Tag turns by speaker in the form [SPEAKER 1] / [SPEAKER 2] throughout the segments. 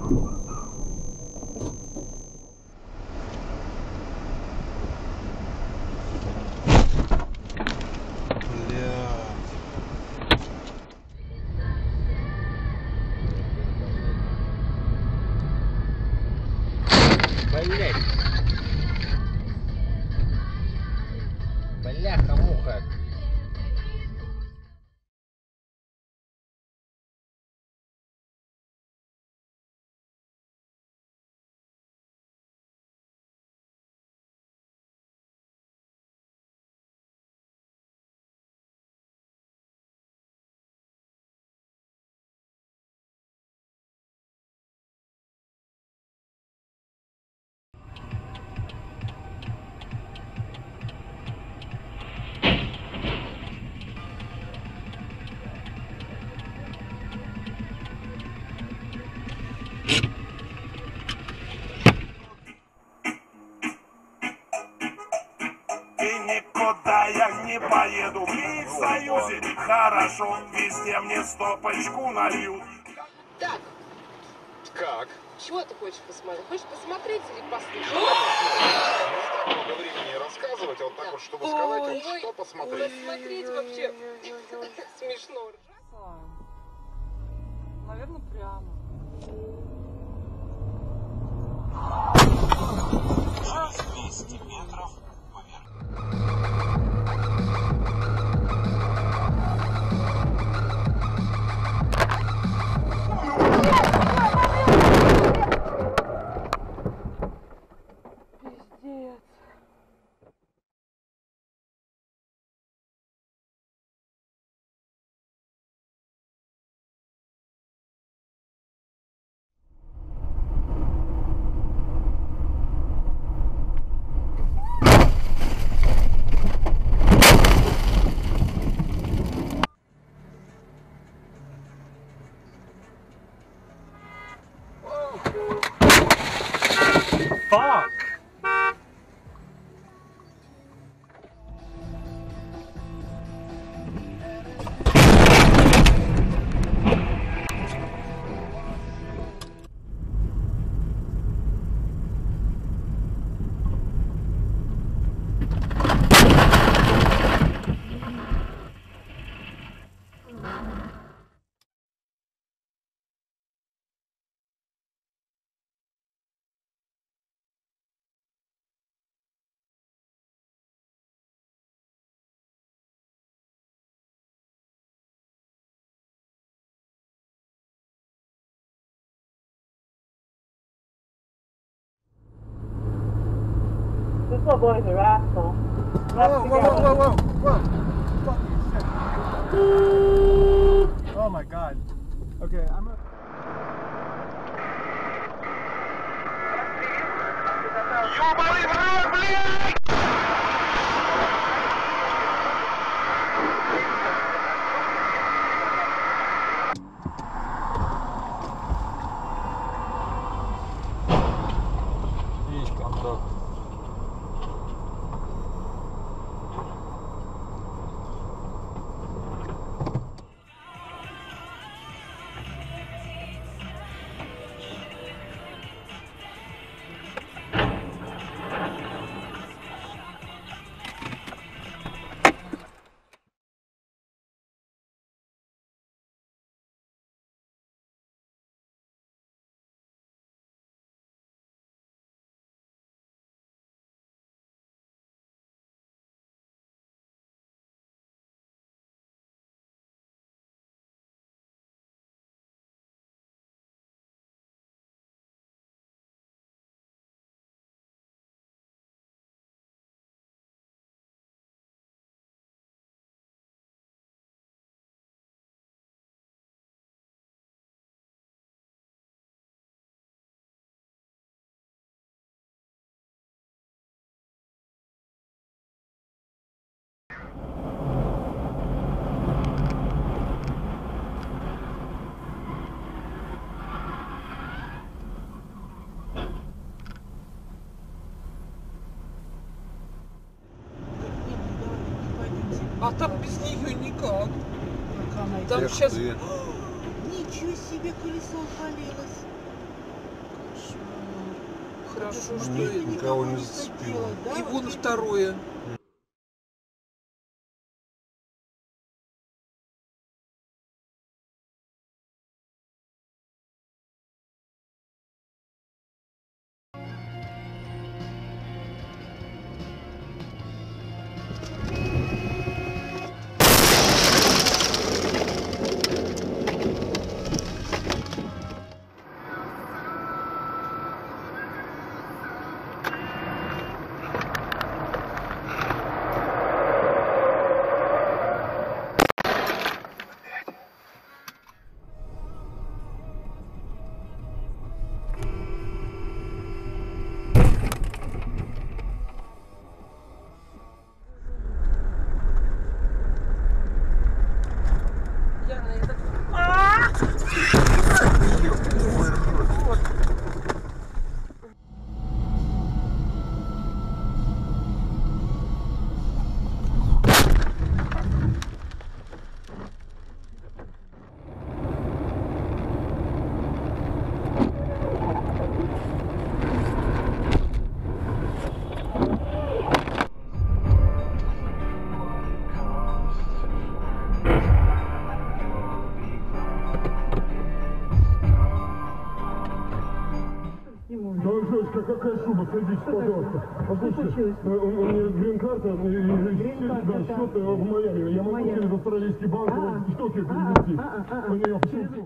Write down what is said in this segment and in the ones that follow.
[SPEAKER 1] Блять. Бляха-муха.
[SPEAKER 2] Никуда я не поеду, мне в Союзе хорошо, везде мне стопочку нальют.
[SPEAKER 3] Так.
[SPEAKER 4] Как?
[SPEAKER 3] Чего ты хочешь посмотреть? Хочешь посмотреть или послушать?
[SPEAKER 4] Не так много времени рассказывать, а вот так вот, чтобы сказать, вот что посмотреть.
[SPEAKER 3] Посмотреть вообще смешно.
[SPEAKER 5] Наверное, прямо.
[SPEAKER 2] Уже 200 метров поверх.
[SPEAKER 5] Пиздец.
[SPEAKER 6] Fuck!
[SPEAKER 5] This little boy's a rascal.
[SPEAKER 6] Whoa, whoa, whoa, whoa, whoa, whoa. Fucking shit. Oh my god. Okay, I'm gonna...
[SPEAKER 2] Ёбаный в рот, блядь!
[SPEAKER 6] Есть контакт.
[SPEAKER 5] А там без нее никак. Там
[SPEAKER 4] Эх
[SPEAKER 5] сейчас...
[SPEAKER 4] ты.
[SPEAKER 5] Ничего себе, колесо отвалилось. Хорошо, что
[SPEAKER 4] Никого не зацепило.
[SPEAKER 5] и вон второе.
[SPEAKER 1] Какая шуба? Садись, пожалуйста. Послушайте, у меня грин-карта, да, счет в Майами. Я могу через австралийский банк в Токио перевести. У нее почему?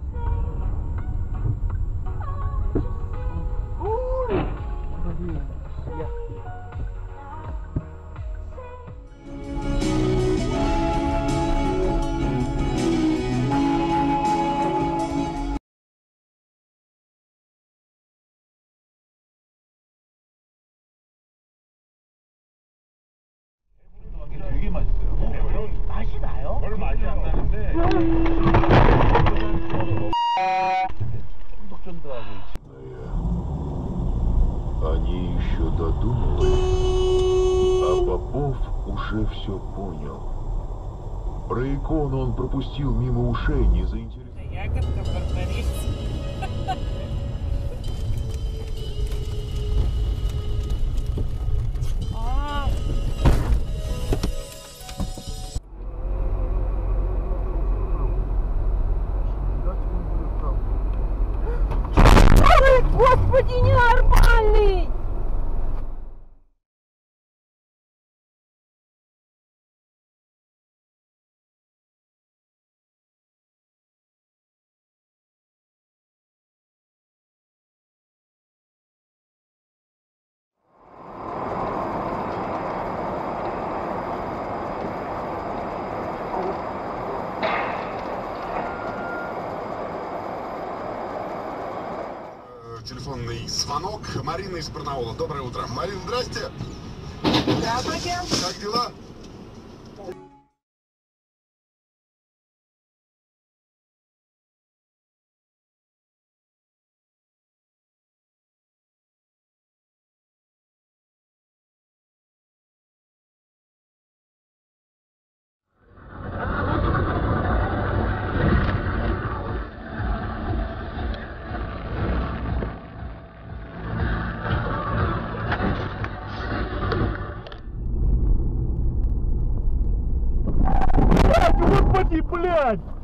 [SPEAKER 6] 되게 맛있어요. 맛이 나요? 별 맛이 안 나는데 쫀득쫀득하고.
[SPEAKER 7] Они еще додумывали, а Попов уже все понял. Про икону он пропустил мимо ушей, не заинтересовался.
[SPEAKER 8] Ягодка борторез.
[SPEAKER 3] Господи, ненормальный!
[SPEAKER 4] Телефонный звонок. Марина из Барнаула. Доброе утро. Марина, здрасте.
[SPEAKER 3] Здравствуйте.
[SPEAKER 4] Как дела?
[SPEAKER 1] Господи, блядь!